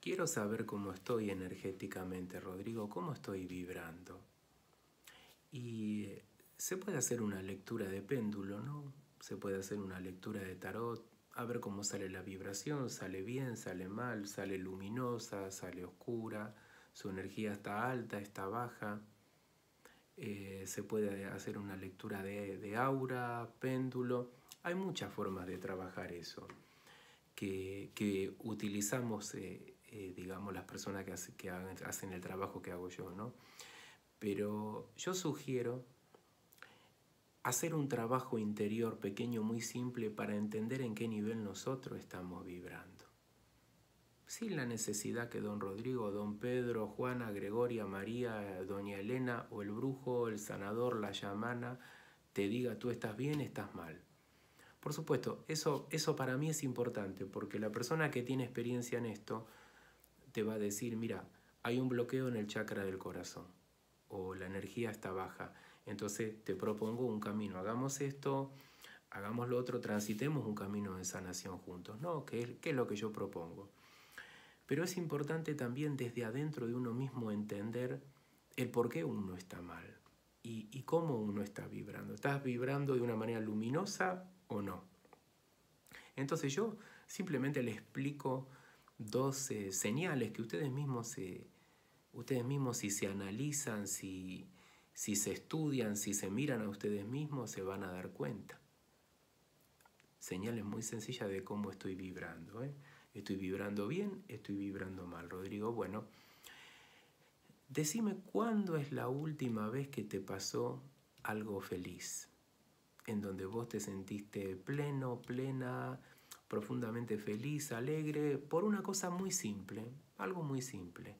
Quiero saber cómo estoy energéticamente, Rodrigo, cómo estoy vibrando. Y se puede hacer una lectura de péndulo, ¿no? Se puede hacer una lectura de tarot, a ver cómo sale la vibración, sale bien, sale mal, sale luminosa, sale oscura, su energía está alta, está baja. Se puede hacer una lectura de aura, péndulo. Hay muchas formas de trabajar eso que utilizamos, digamos, las personas que hacen el trabajo que hago yo, ¿no? Pero yo sugiero hacer un trabajo interior pequeño, muy simple, para entender en qué nivel nosotros estamos vibrando. Sin la necesidad que don Rodrigo, don Pedro, Juana, Gregoria, María, doña Elena o el brujo, el sanador, la chamana, te diga tú estás bien, estás mal. Por supuesto, eso para mí es importante, porque la persona que tiene experiencia en esto te va a decir, mira, hay un bloqueo en el chakra del corazón, o la energía está baja, entonces te propongo un camino, hagamos esto, hagamos lo otro, transitemos un camino de sanación juntos, ¿no? ¿Qué es lo que yo propongo? Pero es importante también desde adentro de uno mismo entender el por qué uno está mal y cómo uno está vibrando. ¿Estás vibrando de una manera luminosa o no? Entonces yo simplemente le explico dos señales que ustedes mismos si se analizan, si se estudian, si se miran a ustedes mismos, se van a dar cuenta. Señales muy sencillas de cómo estoy vibrando, ¿eh? ¿Estoy vibrando bien? ¿Estoy vibrando mal? Rodrigo, bueno, decime cuándo es la última vez que te pasó algo feliz, en donde vos te sentiste pleno, plena, profundamente feliz, alegre, por una cosa muy simple, algo muy simple.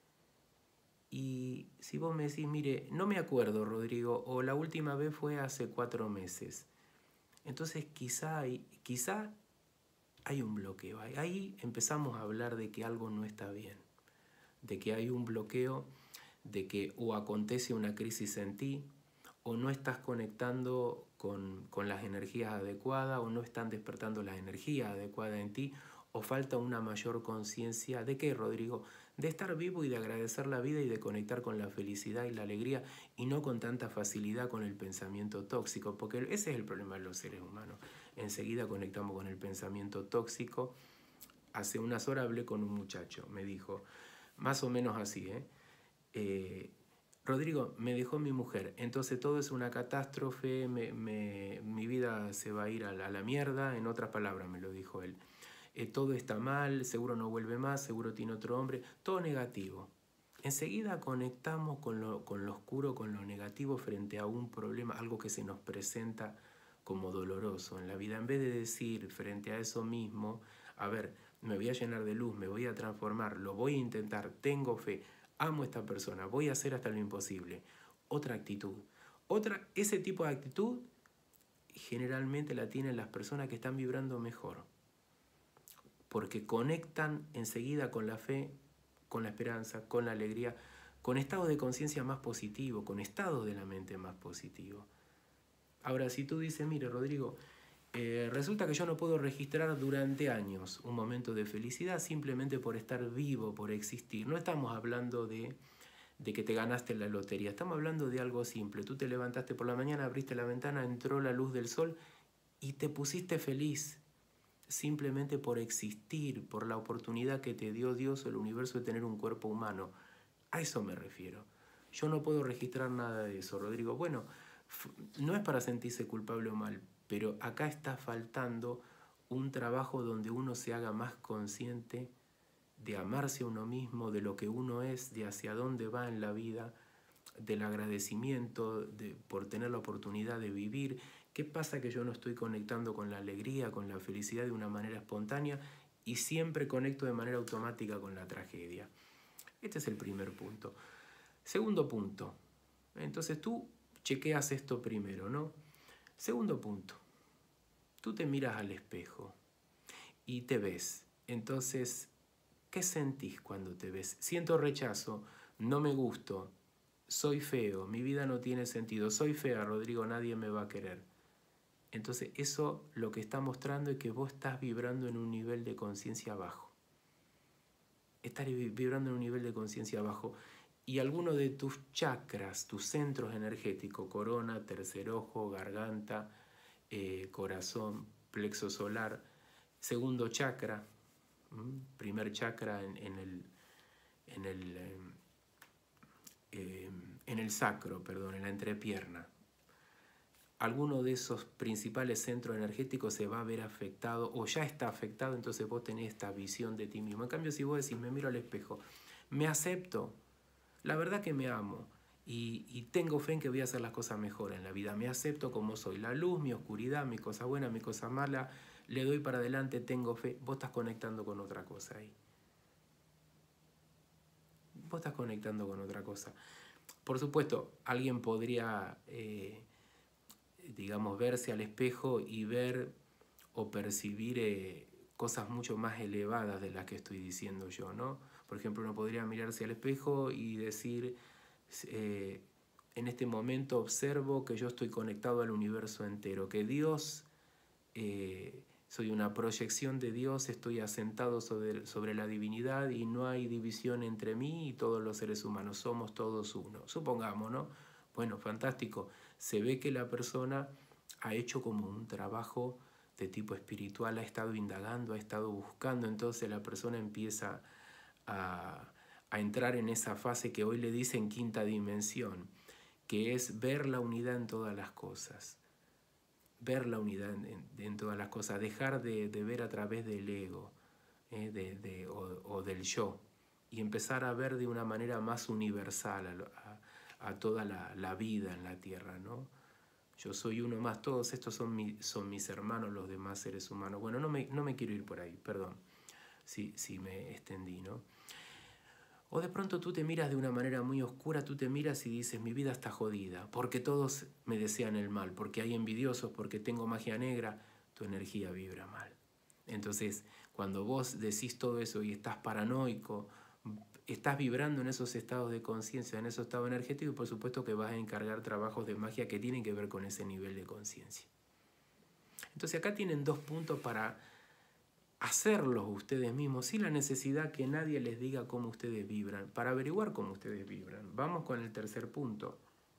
Y si vos me decís, mire, no me acuerdo, Rodrigo, o la última vez fue hace 4 meses, entonces quizá hay un bloqueo. Ahí empezamos a hablar de que algo no está bien, de que hay un bloqueo, de que o acontece una crisis en ti, o no estás conectando con las energías adecuadas, o no están despertando las energías adecuadas en ti, o falta una mayor conciencia. ¿De qué, Rodrigo? De estar vivo y de agradecer la vida y de conectar con la felicidad y la alegría, y no con tanta facilidad con el pensamiento tóxico, porque ese es el problema de los seres humanos. Enseguida conectamos con el pensamiento tóxico. Hace unas horas hablé con un muchacho, me dijo, más o menos así, Rodrigo, me dejó mi mujer, entonces todo es una catástrofe, mi vida se va a ir a la mierda, en otras palabras me lo dijo él. Todo está mal, seguro no vuelve más, seguro tiene otro hombre, todo negativo. Enseguida conectamos con lo oscuro, con lo negativo frente a un problema, algo que se nos presenta como doloroso en la vida. En vez de decir frente a eso mismo, a ver, me voy a llenar de luz, me voy a transformar, lo voy a intentar, tengo fe, amo a esta persona, voy a hacer hasta lo imposible. Otra actitud. Ese tipo de actitud generalmente la tienen las personas que están vibrando mejor, porque conectan enseguida con la fe, con la esperanza, con la alegría, con estados de conciencia más positivos, con estados de la mente más positivos. Ahora, si tú dices, mire, Rodrigo, resulta que yo no puedo registrar durante años un momento de felicidad simplemente por estar vivo, por existir. No estamos hablando de que te ganaste la lotería, estamos hablando de algo simple. Tú te levantaste por la mañana, abriste la ventana, entró la luz del sol y te pusiste feliz simplemente por existir, por la oportunidad que te dio Dios o el universo de tener un cuerpo humano. A eso me refiero. Yo no puedo registrar nada de eso, Rodrigo. Bueno, no es para sentirse culpable o mal, pero acá está faltando un trabajo donde uno se haga más consciente de amarse a uno mismo, de lo que uno es, de hacia dónde va en la vida, del agradecimiento por tener la oportunidad de vivir. ¿Qué pasa que yo no estoy conectando con la alegría, con la felicidad de una manera espontánea y siempre conecto de manera automática con la tragedia? Este es el primer punto. Segundo punto. Entonces tú chequeas esto primero, ¿no? Segundo punto. Tú te miras al espejo y te ves. Entonces, ¿qué sentís cuando te ves? Siento rechazo, no me gusto, soy feo, mi vida no tiene sentido, soy fea, Rodrigo, nadie me va a querer. Entonces eso lo que está mostrando es que vos estás vibrando en un nivel de conciencia bajo. Estás vibrando en un nivel de conciencia bajo. Y alguno de tus chakras, tus centros energéticos, corona, tercer ojo, garganta, corazón, plexo solar, segundo chakra, primer chakra en el sacro, perdón, en la entrepierna. Alguno de esos principales centros energéticos se va a ver afectado o ya está afectado, entonces vos tenés esta visión de ti mismo. En cambio, si vos decís, me miro al espejo, me acepto, la verdad que me amo y tengo fe en que voy a hacer las cosas mejor en la vida, me acepto como soy, la luz, mi oscuridad, mi cosa buena, mi cosa mala, le doy para adelante, tengo fe, vos estás conectando con otra cosa ahí. Vos estás conectando con otra cosa. Por supuesto, alguien podría, digamos, verse al espejo y ver o percibir cosas mucho más elevadas de las que estoy diciendo yo, ¿no? Por ejemplo, uno podría mirarse al espejo y decir, en este momento observo que yo estoy conectado al universo entero, que Dios, soy una proyección de Dios, estoy asentado sobre la divinidad y no hay división entre mí y todos los seres humanos, somos todos uno. Supongamos, ¿no? Bueno, fantástico. Se ve que la persona ha hecho como un trabajo de tipo espiritual, ha estado indagando, ha estado buscando, entonces la persona empieza a entrar en esa fase que hoy le dicen quinta dimensión, que es ver la unidad en todas las cosas. Ver la unidad en todas las cosas, dejar de ver a través del ego o del yo y empezar a ver de una manera más universal a toda la vida en la tierra, ¿no? Yo soy uno más, todos estos son mis hermanos, los demás seres humanos. Bueno, no me quiero ir por ahí, perdón, si me extendí, ¿no? O de pronto tú te miras de una manera muy oscura, tú te miras y dices, mi vida está jodida, porque todos me desean el mal, porque hay envidiosos, porque tengo magia negra, tu energía vibra mal. Entonces, cuando vos decís todo eso y estás paranoico, estás vibrando en esos estados de conciencia, en esos estados energéticos, y por supuesto que vas a encargar trabajos de magia que tienen que ver con ese nivel de conciencia. Entonces acá tienen 2 puntos para hacerlos ustedes mismos, sin la necesidad que nadie les diga cómo ustedes vibran, para averiguar cómo ustedes vibran. Vamos con el tercer punto.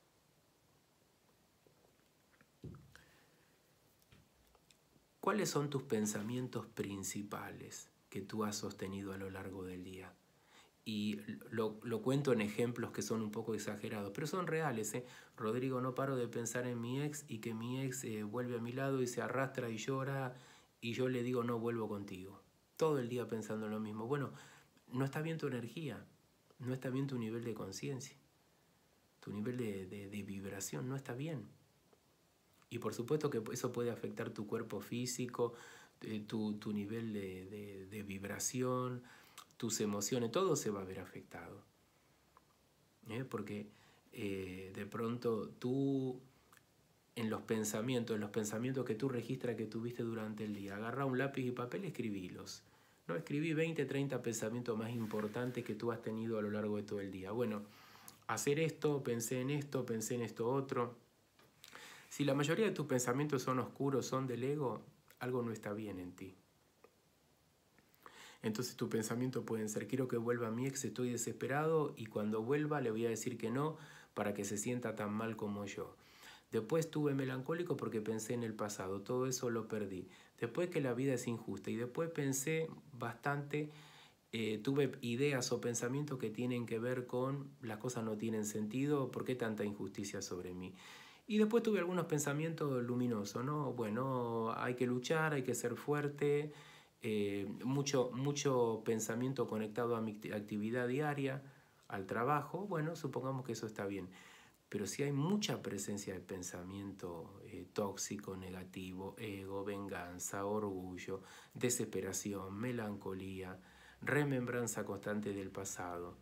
¿Cuáles son tus pensamientos principales que tú has sostenido a lo largo del día? Y lo cuento en ejemplos que son un poco exagerados, pero son reales. Rodrigo, no paro de pensar en mi ex y que mi ex vuelve a mi lado y se arrastra y llora y yo le digo no vuelvo contigo. Todo el día pensando en lo mismo. Bueno, no está bien tu energía, no está bien tu nivel de conciencia, tu nivel de vibración no está bien. Y por supuesto que eso puede afectar tu cuerpo físico, tu nivel de vibración, tus emociones, todo se va a ver afectado. Porque de pronto tú, en los pensamientos que tú registras que tuviste durante el día, agarra un lápiz y papel y escribílos. ¿No? Escribí 20, 30 pensamientos más importantes que tú has tenido a lo largo de todo el día. Bueno, hacer esto, pensé en esto otro. Si la mayoría de tus pensamientos son oscuros, son del ego, algo no está bien en ti. Entonces tu pensamiento pueden ser, quiero que vuelva mi ex, estoy desesperado y cuando vuelva le voy a decir que no para que se sienta tan mal como yo. Después estuve melancólico porque pensé en el pasado, todo eso lo perdí. Después que la vida es injusta y después pensé bastante, tuve ideas o pensamientos que tienen que ver con las cosas no tienen sentido, ¿por qué tanta injusticia sobre mí? Y después tuve algunos pensamientos luminosos, ¿no? Bueno, hay que luchar, hay que ser fuerte, mucho pensamiento conectado a mi actividad diaria, al trabajo, bueno, supongamos que eso está bien. Pero si hay mucha presencia de pensamiento tóxico, negativo, ego, venganza, orgullo, desesperación, melancolía, remembranza constante del pasado.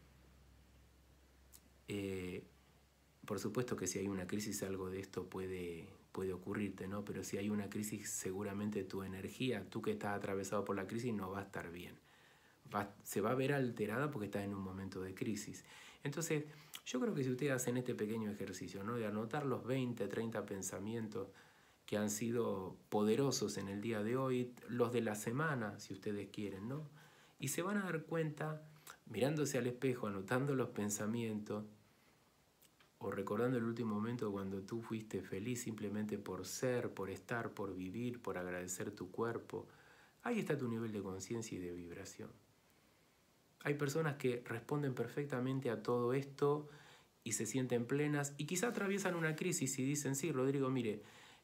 Por supuesto que si hay una crisis algo de esto puede ocurrirte, ¿no? Pero si hay una crisis seguramente tu energía, tú que estás atravesado por la crisis no va a estar bien. Se va a ver alterada porque estás en un momento de crisis. Entonces, yo creo que si ustedes hacen este pequeño ejercicio, ¿no? De anotar los 20, 30 pensamientos que han sido poderosos en el día de hoy, los de la semana, si ustedes quieren, ¿no? Y se van a dar cuenta, mirándose al espejo, anotando los pensamientos, o recordando el último momento cuando tú fuiste feliz simplemente por ser, por estar, por vivir, por agradecer tu cuerpo. Ahí está tu nivel de conciencia y de vibración. Hay personas que responden perfectamente a todo esto y se sienten plenas y quizá atraviesan una crisis y dicen, sí, Rodrigo, mire,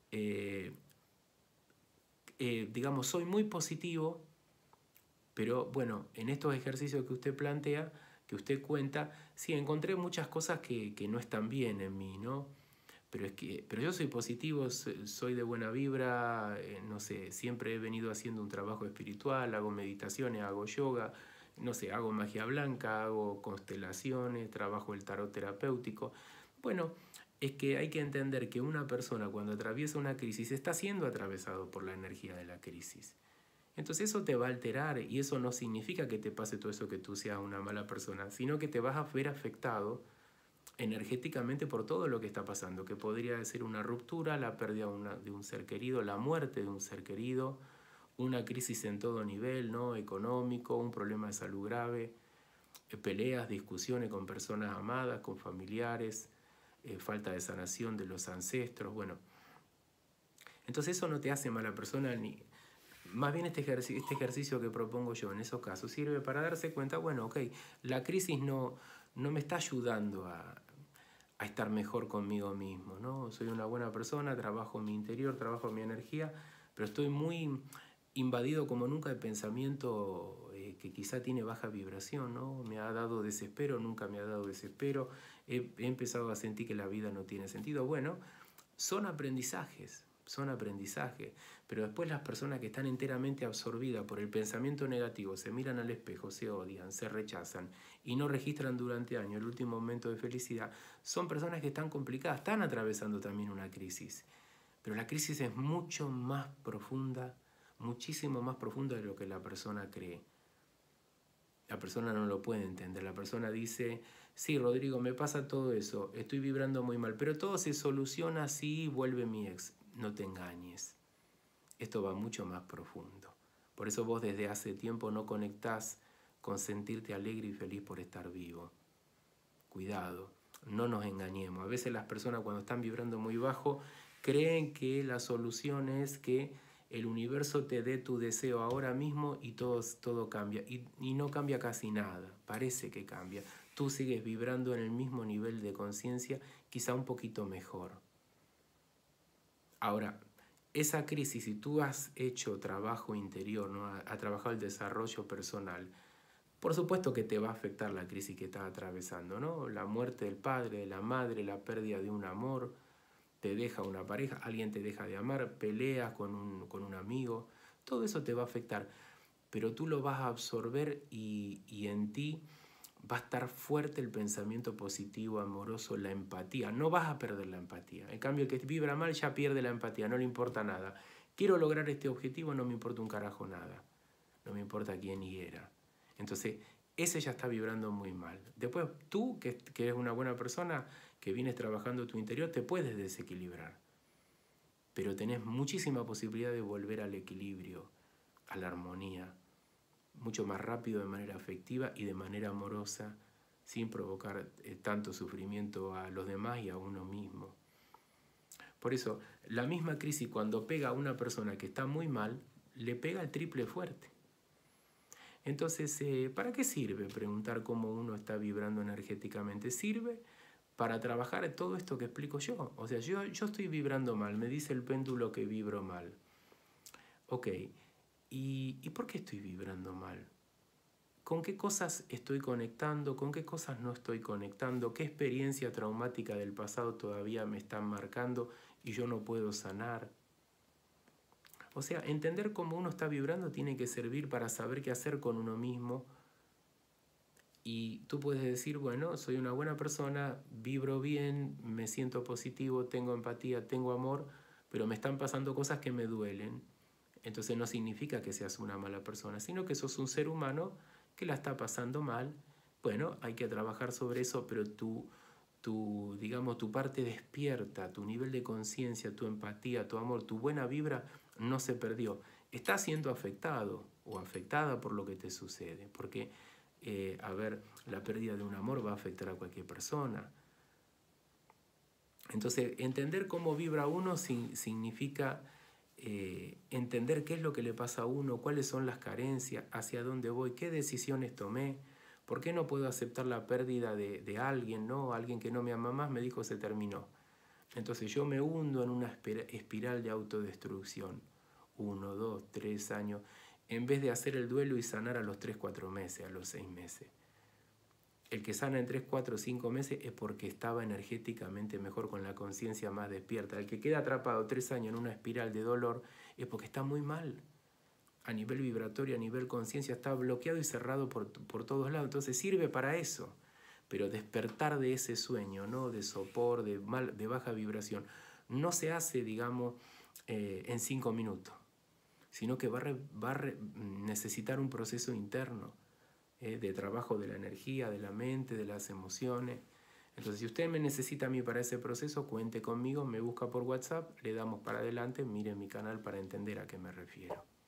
digamos, soy muy positivo, pero bueno, en estos ejercicios que usted plantea, que usted cuenta, sí, encontré muchas cosas que no están bien en mí, ¿no? Pero yo soy positivo, soy de buena vibra, no sé, siempre he venido haciendo un trabajo espiritual, hago meditaciones, hago yoga, no sé, hago magia blanca, hago constelaciones, trabajo el tarot terapéutico. Bueno, es que hay que entender que una persona cuando atraviesa una crisis está siendo atravesado por la energía de la crisis. Entonces eso te va a alterar y eso no significa que te pase todo eso que tú seas una mala persona, sino que te vas a ver afectado energéticamente por todo lo que está pasando, que podría ser una ruptura, la pérdida de un ser querido, la muerte de un ser querido, una crisis en todo nivel, ¿no? Económico, un problema de salud grave, peleas, discusiones con personas amadas, con familiares, falta de sanación de los ancestros, bueno. Entonces eso no te hace mala persona ni... Más bien este ejercicio que propongo yo en esos casos sirve para darse cuenta, bueno, ok, la crisis no me está ayudando a estar mejor conmigo mismo, ¿no? Soy una buena persona, trabajo en mi interior, trabajo en mi energía, pero estoy muy invadido como nunca de pensamiento que quizá tiene baja vibración, ¿no? Me ha dado desespero, nunca me ha dado desespero, he empezado a sentir que la vida no tiene sentido. Bueno, son aprendizajes, pero después las personas que están enteramente absorbidas por el pensamiento negativo se miran al espejo, se odian, se rechazan y no registran durante años el último momento de felicidad, son personas que están complicadas, están atravesando también una crisis, pero la crisis es mucho más profunda, muchísimo más profunda de lo que la persona cree. La persona no lo puede entender, la persona dice, sí, Rodrigo, me pasa todo eso, estoy vibrando muy mal, pero todo se soluciona si vuelve mi ex. No te engañes, esto va mucho más profundo. Por eso vos desde hace tiempo no conectás con sentirte alegre y feliz por estar vivo. Cuidado, no nos engañemos. A veces las personas cuando están vibrando muy bajo creen que la solución es que el universo te dé tu deseo ahora mismo y todo cambia. Y no cambia casi nada, parece que cambia. Tú sigues vibrando en el mismo nivel de conciencia, quizá un poquito mejor. Ahora, esa crisis, si tú has hecho trabajo interior, ¿no? has trabajado el desarrollo personal, por supuesto que te va a afectar la crisis que estás atravesando, ¿no? La muerte del padre, de la madre, la pérdida de un amor, te deja una pareja, alguien te deja de amar, peleas con un amigo, todo eso te va a afectar, pero tú lo vas a absorber y en ti va a estar fuerte el pensamiento positivo, amoroso, la empatía. No vas a perder la empatía. En cambio, el que vibra mal ya pierde la empatía, no le importa nada. Quiero lograr este objetivo, no me importa un carajo nada. No me importa quién hiera. Entonces, ese ya está vibrando muy mal. Después, tú, que eres una buena persona, que vienes trabajando tu interior, te puedes desequilibrar. Pero tenés muchísima posibilidad de volver al equilibrio, a la armonía, mucho más rápido de manera afectiva y de manera amorosa, sin provocar tanto sufrimiento a los demás y a uno mismo. Por eso, la misma crisis cuando pega a una persona que está muy mal, le pega el triple fuerte. Entonces, ¿para qué sirve preguntar cómo uno está vibrando energéticamente? Sirve para trabajar todo esto que explico yo. O sea, yo estoy vibrando mal, me dice el péndulo que vibro mal. Ok, ¿y por qué estoy vibrando mal? ¿Con qué cosas estoy conectando? ¿Con qué cosas no estoy conectando? ¿Qué experiencia traumática del pasado todavía me están marcando y yo no puedo sanar? O sea, entender cómo uno está vibrando tiene que servir para saber qué hacer con uno mismo. Y tú puedes decir, bueno, soy una buena persona, vibro bien, me siento positivo, tengo empatía, tengo amor, pero me están pasando cosas que me duelen. Entonces no significa que seas una mala persona, sino que sos un ser humano que la está pasando mal. Bueno, hay que trabajar sobre eso, pero digamos, tu parte despierta, tu nivel de conciencia, tu empatía, tu amor, tu buena vibra no se perdió. estás siendo afectado o afectada por lo que te sucede. Porque, a ver, la pérdida de un amor va a afectar a cualquier persona. Entonces, entender cómo vibra uno significa entender qué es lo que le pasa a uno, cuáles son las carencias, hacia dónde voy, qué decisiones tomé, por qué no puedo aceptar la pérdida de alguien, ¿no? Alguien que no me ama más me dijo se terminó. Entonces yo me hundo en una espiral de autodestrucción, 1, 2, 3 años, en vez de hacer el duelo y sanar a los 3, 4 meses, a los 6 meses. El que sana en 3, 4, 5 meses es porque estaba energéticamente mejor, con la conciencia más despierta. El que queda atrapado 3 años en una espiral de dolor es porque está muy mal. A nivel vibratorio, a nivel conciencia, está bloqueado y cerrado por todos lados. Entonces sirve para eso. Pero despertar de ese sueño, ¿no? De sopor, de baja vibración, no se hace, digamos, en 5 minutos, sino que va a necesitar un proceso interno, de trabajo de la energía, de la mente, de las emociones. Entonces, si usted me necesita a mí para ese proceso, cuente conmigo, me busca por WhatsApp, le damos para adelante, mire mi canal para entender a qué me refiero.